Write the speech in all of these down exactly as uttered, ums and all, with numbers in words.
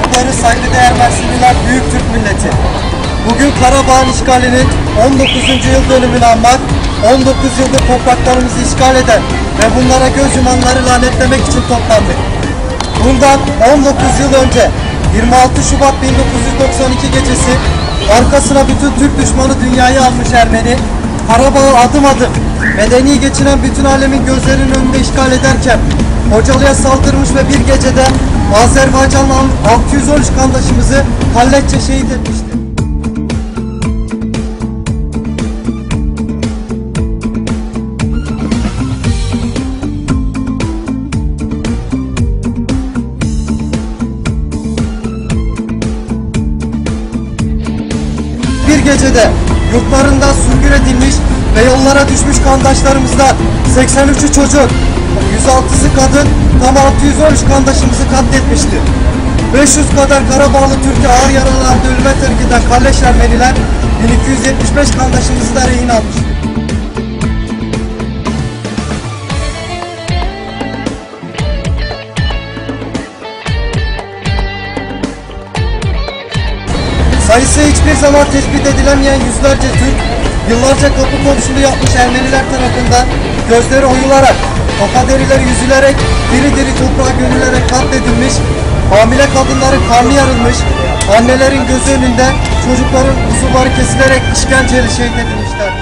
barı, saygıdeğer Mersinliler, büyük Türk milleti. Bugün Karabağ'ın işgalinin on dokuzuncu yıl dönümünü anmak, on dokuz yıldır topraklarımızı işgal eden ve bunlara göz yumanları lanetlemek için toplandık. Bundan on dokuz yıl önce yirmi altı Şubat bin dokuz yüz doksan iki gecesi arkasına bütün Türk düşmanı dünyayı almış Ermeni, Karabağ'ı adım adım medeni geçinen bütün alemin gözlerinin önünde işgal ederken Hocalı'ya saldırmış ve bir gecede Azerbaycanlı altı yüz on üç kandaşımızı Halletçe şehit etmişti. Bir gecede yurtlarından sürgün edilmiş ve yollara düşmüş kandaşlarımızdan seksen üçü çocuk, yüz altısı kadın, tam altı yüz on üç kandaşımızı katletmişti. beş yüz kadar Karabağlı Türk'ü ağır yaralandı, ölüme terk eden Kalleş Ermeniler bin iki yüz yetmiş beş kandaşımızı da rehin almıştı. Sayısı hiçbir zaman tespit edilemeyen yüzlerce Türk, yıllarca kapı komşuluğu yapmış Ermeniler tarafından gözleri oyularak, kafa derileri yüzülerek, diri diri toprağa gömülerek katledilmiş, hamile kadınların karnı yarılmış, annelerin gözü önünde çocukların uzuvları kesilerek işkenceyle şehit edilmişler.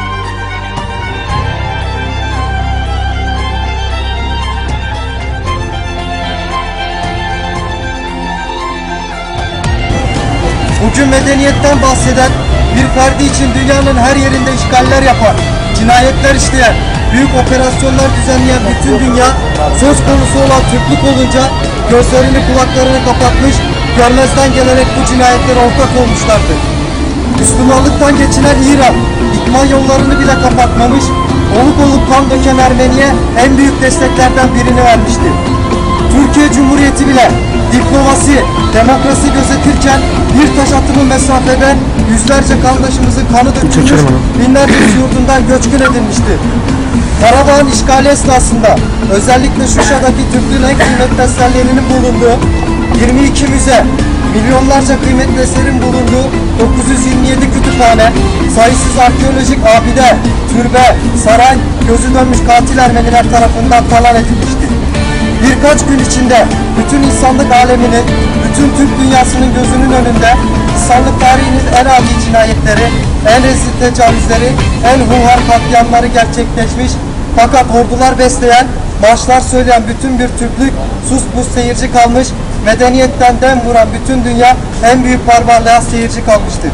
Bugün medeniyetten bahseden, bir ferdi için dünyanın her yerinde işgaller yapan, cinayetler işleyen, büyük operasyonlar düzenleyen bütün dünya söz konusu olan Türklük olunca gözlerini kulaklarını kapatmış, görmezden gelerek bu cinayetlere ortak olmuşlardır. Müslümanlıktan geçinen İran, ikmal yollarını bile kapatmamış, oluk oluk kan döken Ermeni'ye en büyük desteklerden birini vermişti. Türkiye Cumhuriyeti bile diplomasi, demokrasi gözetirken bir taş atımı mesafede yüzlerce kardeşimizin kanı dökülmüş, binlerce yurdundan göçkün edilmişti. Karabağ'ın işgali esnasında özellikle Şuşa'daki Türklüğün en kıymetli eserlerinin bulunduğu yirmi iki müze, milyonlarca kıymetli eserin bulunduğu dokuz yüz yirmi yedi kütüphane, sayısız arkeolojik abide, türbe, saray, gözü dönmüş katil Ermeniler tarafından talan edilmişti. Birkaç gün içinde bütün insanlık aleminin, bütün Türk dünyasının gözünün önünde insanlık tarihinin en adi cinayetleri, en rezil tecavüzleri, en hunhar katliamları gerçekleşmiş, fakat ordular besleyen, marşlar söyleyen bütün bir Türklük sus pus seyirci kalmış, medeniyetten dem vuran bütün dünya en büyük barbarlığa seyirci kalmıştır.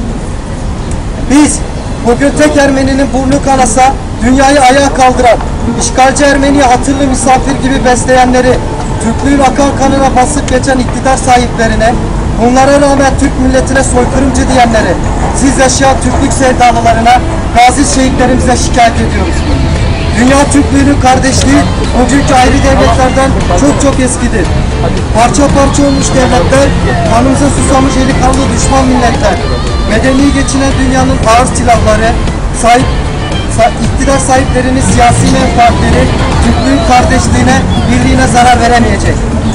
Biz bugün tek Ermeninin burnu kanasa, dünyayı ayağa kaldıran, işgalci Ermeni'yi hatırlı misafir gibi besleyenleri, Türklüğün akan kanına basıp geçen iktidar sahiplerine, bunlara rağmen Türk milletine soykırımcı diyenleri, siz yaşayan Türklük sevdalılarına, gazi şehitlerimize şikayet ediyoruz. Dünya Türklüğünün kardeşliği bugünkü ayrı devletlerden çok çok eskidir. Parça parça olmuş devletler, kanımıza susamış eli kanlı düşman milletler, medeni geçinen dünyanın ağır silahları, sahip iktidar sahiplerinin siyasi menfaatleri Türklüğün kardeşliğine, birliğine zarar veremeyecek.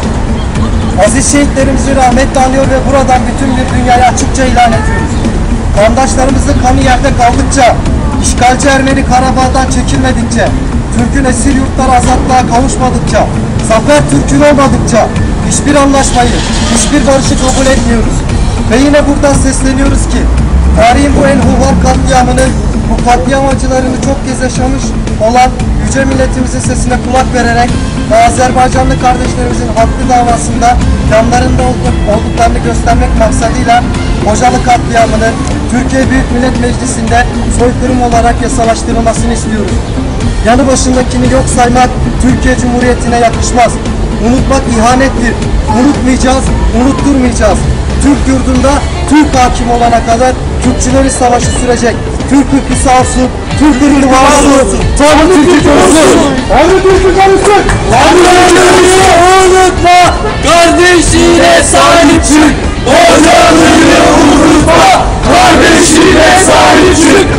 Aziz şehitlerimizi rahmetle anıyor ve buradan bütün bir dünyaya açıkça ilan ediyoruz. Kandaşlarımızın kanı yerde kaldıkça, işgalci Ermeni Karabağ'dan çekilmedikçe, Türk'ün esir yurtları azatlığa kavuşmadıkça, zafer Türk'ün olmadıkça hiçbir anlaşmayı, hiçbir barışı kabul etmiyoruz. Ve yine buradan sesleniyoruz ki, tarihin bu en hunhar katliamını, bu katliam acılarını çok kez yaşamış olan yüce milletimizin sesine kulak vererek ve Azerbaycanlı kardeşlerimizin haklı davasında yanlarında olduklarını göstermek maksadıyla Hocalı katliamının Türkiye Büyük Millet Meclisi'nde soykırım olarak yasalaştırılmasını istiyoruz. Yanı başındakini yok saymak Türkiye Cumhuriyeti'ne yakışmaz. Unutmak ihanettir. Unutmayacağız, unutturmayacağız. Türk yurdunda Türk hakim olana kadar Türkçülerin savaşı sürecek. Türk ırkı sağ olsun, Türk ırkı var olsun. Tanrı Türk'ü korusun. Tanrı Türk'ü korusun. Tanrı Türk'ü unutma, kardeşine sahip çık. Hocalı'yı unutma, kardeşine sahip çık.